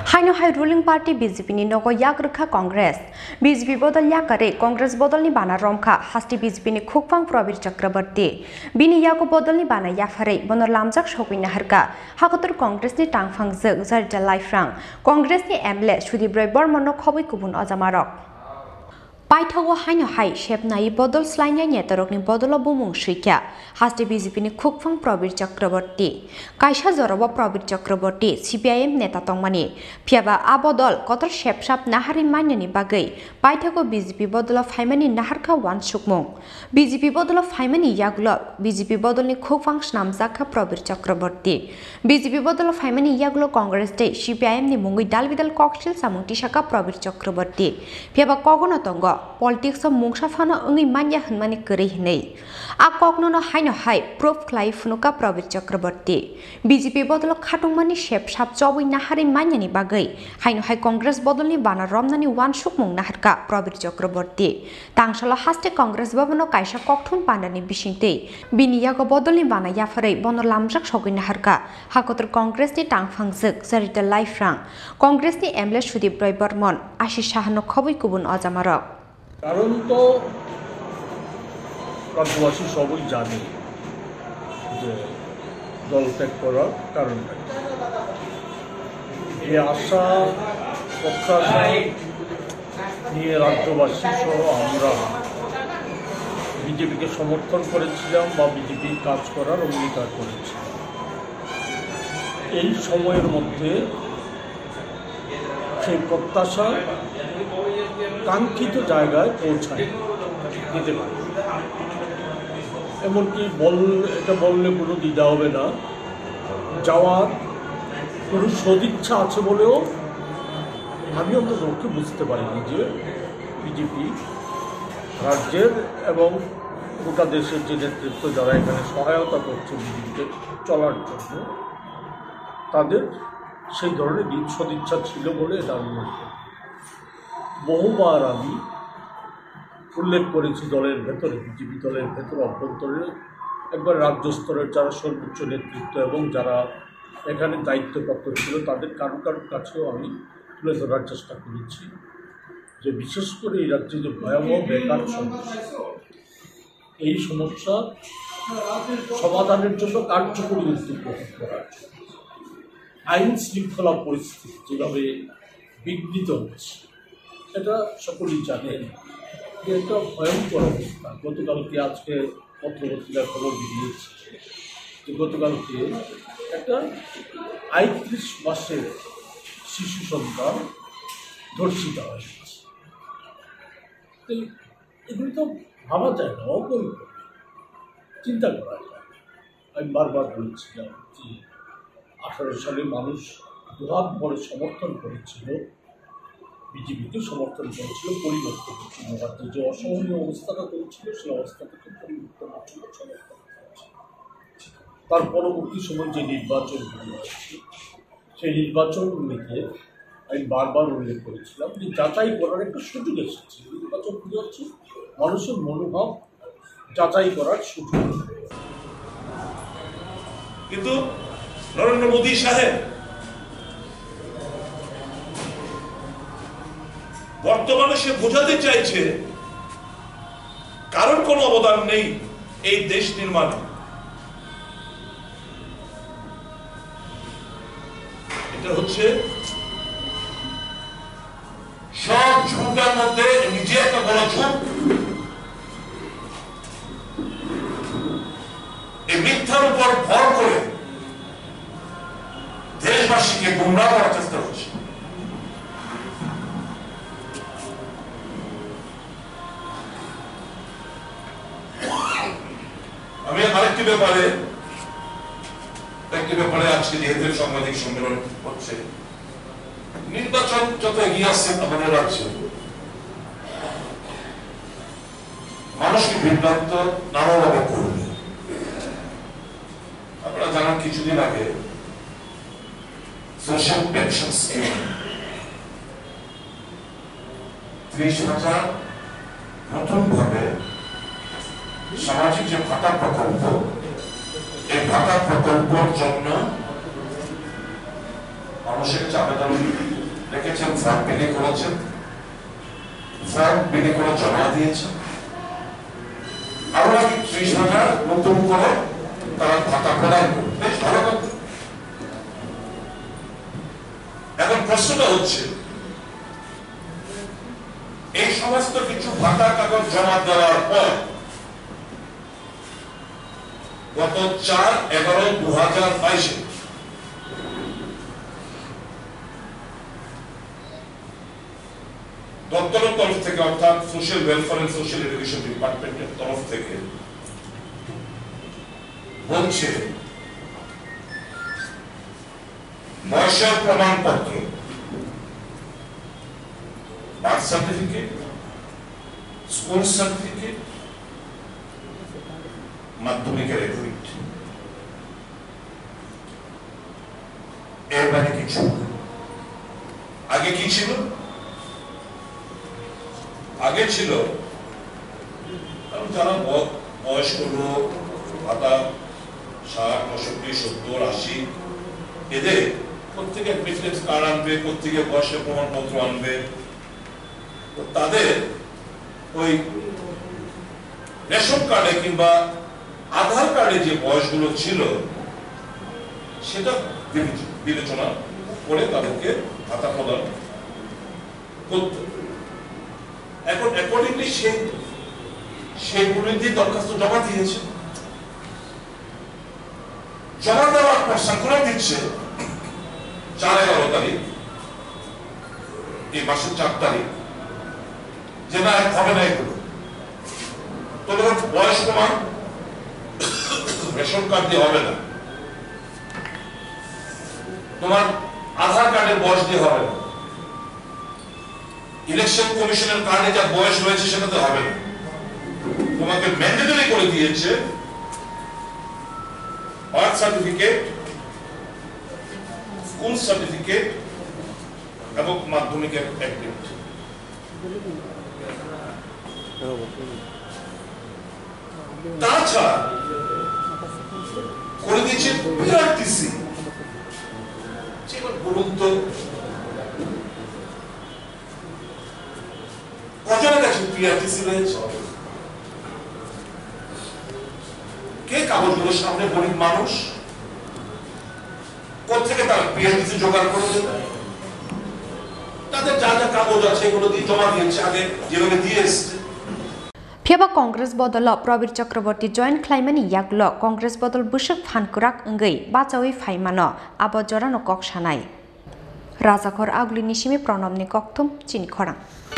Haino ruling party BJP ni Nogo Rwkha Congress BJP Bodol Yakarwi Congress Bodolni bana Romkha Haste BJP ni Khukphang Prabir Chakraborty Bini Yago Bodolni bana Yapharwi Bono Lamjaksogwi Naharkha Hakotor Congress ni Tangphangjwk Szarita Laitphlang Congress ni MLA Sudip Barman Khobwi Kubun Ojamarok Paithago Haino Shepnai Bodol Slanya Netorok ni Bodol Bumung Shikya Haste BJP ni Khukphang Prabir Chakraborty Kaisha Zoroba Prabir Chakraborty CPIM Neta Tongmani Piaba Abodol Kotor Shepshap Nahari Manyani Bagai Paithago BJP Bodol of Haimani Naharkha Wan Shukmung BJP Bodol of Haimani Yagulo BJP Bodol ni Khukphang Lamjaksogwi Prabir Chakraborty BJP Bodol of Haimani Yagulo Congress Day CPIM ni Mungui Dalbidal Cocktail Samung Tishaka Prabir Chakraborty Piaba Kogono Tongo Politics of Mungsafana only Manya Hanmani Kurihne. A cognono Haino proof Clive Funuka Prabir Chakraborty. BJP Bodol Katungmani Shep Shap Jowi Nahari Manyani Bagai. Haino Congress Bodolni bana Romkha Wan Shukmung Naharkha Prabir Chakraborty. Tangshala Haste Congress Bono Kaisha Koktun Pandani Bishinte. Bini Yago Bodolni bana Yapharwi Bono Lamjaksogwi Naharkha. Hakotor Congress ni Tangphangjwk Szarita Laitphlang. Congress ni MLA Sudip Barman Haino Khobwi Kubun Ojamarok. কারণ তো রাজ্যবাসী সবই জানে যে দল ত্যাগ করার কারণটা এই আশা প্রত্যাশা নিয়ে রাজ্যবাসী সহ আমরা বিজেপিকে সমর্থন করেছিলাম বা বিজেপির কাজ করার অঙ্গীকার করেছিলাম এই সময়ের মধ্যে সেই প্রত্যাশা কাঙ্ক্ষিত জায়গায় পৌঁছায় দিতে পারে এমনকি এটা বললে কোনো দ্বিধা হবে না যাওয়ার কোনো সদিচ্ছা আছে বলেও আমি অন্তত বুঝতে পারিনি যে বিজেপি রাজ্যের এবং গোটা দেশের যে নেতৃত্ব যারা এখানে সহায়তা করছে বিজেপিকে চলার জন্য তাদের সেই ধরনের সদিচ্ছা ছিল বলে এটা আমি মনে করি বহুবার আমি উল্লেখ করেছি দলের ভেতরে বিজেপি দলের ভেতরে অভ্যন্তরে একবার রাজ্য স্তরের যারা সর্বোচ্চ নেতৃত্ব এবং যারা এখানে দায়িত্বপ্রাপ্ত ছিল তাদের কারো কাছেও আমি তুলে ধরার চেষ্টা করেছি যে বিশেষ করে এই রাজ্যে যে ভয়াবহ বেকার সমস্যা এই সমস্যা সমাধানের জন্য কার্যকরী উদ্যোগ গ্রহণ করার জন্য আইন শৃঙ্খলা পরিস্থিতি যেভাবে বিঘ্নিত হচ্ছে এটা সকলেই জানেন যে একটা ভয়ঙ্কর অবস্থা গতকালকে আজকে পত্রপত্রিকার খবর বেরিয়েছে যে গতকালকে একটা ৩৫ মাসের শিশু সন্তান ধর্ষিত হয়েছে এগুলি তো ভাবা যায় না অপরিকল্পিত চিন্তা করা যায় আমি বারবার বলেছিলাম যে 18 সালে মানুষ দুহাত ভরে সমর্থন করেছিল বিজেপিকে সমর্থন করেছিল পরিবর্তনের জন্য রাজ্যে যে অসহনীয় অবস্থাটা চলছিল সেই অবস্থা থেকে পরিবর্তনের জন্য সমর্থন করেছিল তার পরবর্তী সময় যে নির্বাচনগুলি হয়েছে সেই নির্বাচনগুলিকে আমি বারবার উল্লেখ করেছিলাম যে যাচাই করার একটা সুযোগ এসেছে নির্বাচনগুলি হচ্ছে মানুষের মনোভাব যাচাই করার সুযোগ কিন্তু নরেন্দ্র মোদী সাহেব বর্তমানে সে বোঝাতে চাইছে কারোর কোনো অবদান নেই এই দেশ নির্মাণে এটা হচ্ছে সব ঝুঁকার মধ্যে নিজে একটা বড় ঝুঁক এই মিথ্যার উপর ভর করে দেশবাসীকে গুমরাহ করার চেষ্টা করছে আমি আরেকটি ব্যাপারে আজকে যেহেতু সাংবাদিক সম্মেলন হচ্ছে নির্বাচন যত এগিয়ে আসছে আমাদের রাজ্যে মানুষকে বিভ্রান্ত নানাভাবে করবে আপনারা জানেন কিছুদিন আগে সোশ্যাল পেনশন স্কিম ৩০,০০০ নতুন ভাবে সামাজিক যে ভাতা প্রকল্প এই ভাতা প্রকল্পের জন্য মানুষের কাছে আবেদন রেখেছেন, ফর্ম বিলি করেছেন, ফর্ম বিলি করে জমা দিয়েছেন। আরো নাকি 30,000 নতুন করে তারা ভাতা প্রদান করবে, বেশ ভালো কথা। এখন প্রশ্নটা হচ্ছে, এই সমস্ত কিছু ভাতা কাগজ জমা দেওয়ার পর গত 4/11/2022 দপ্তরের তরফ থেকে, অর্থাৎ social welfare and social education ডিপার্টমেন্টের তরফ থেকে বলছে বয়সের প্রমাণপত্র, বার্থ সার্টিফিকেট, স্কুল সার্টিফিকেট, মাধ্যমিকের এডমিট, এর বাইরে কিছু। আগে কি ছিল? আগে ছিল যারা বয়স্ক লোক, ভাতা 60, 65, 70, 80, এদের প্রত্যেকে অ্যাডমিটেন্স কার্ড আনবে, প্রত্যেকে বয়সের প্রমাণপত্র আনবে। তাদের ওই রেশন কার্ডে কিংবা আধার কার্ডে যে বয়সগুলো ছিল সেটা বিবেচনা করে তাদেরকে ভাতা প্রদান করত। এখন অ্যাকর্ডিংলি সেই বিরুদ্ধে দরখাস্ত জমা দিয়েছে। জমা দেওয়ার পর সার্কুলার দিচ্ছে 4/11 তারিখ, এই মাসের 4 তারিখ, যে না হবে না, এগুলো তোদের বয়স প্রমাণ রেশন কার্ড দিয়ে হবে না, তোমার আধার কার্ডের বয়স দিয়ে হবে না, ইলেকশন কমিশনের কার্ডে যা বয়স রয়েছে সেটাতে হবে না, তোমাকে ম্যান্ডেটরি করে দিয়েছে বার্থ সার্টিফিকেট, স্কুল সার্টিফিকেট এবং মাধ্যমিকের অ্যাডমিট। তাছাড়া করে দিয়েছে পিআরটিসি। বলুন তো কজনের কাছে পিআরটিসি রয়েছে? কে কাগজগুলোর সামনে গরিব মানুষ কোথেকে তার পিআরটিসি জোগাড় করে দেবে? তাদের যা যা কাগজ আছে এগুলো দিয়ে জমা দিয়েছে, আগে যেভাবে দিয়ে এসছে। Phiaba Congress Bodol Prabir Chakraborty join Claimani Yago Congress Bodol Bushuk Phankurak Ngei Bachawi Faimano Abo Jorano Kok Shanai Razakor Agli Nishimi Pronomni Koktum CHINI KHORANG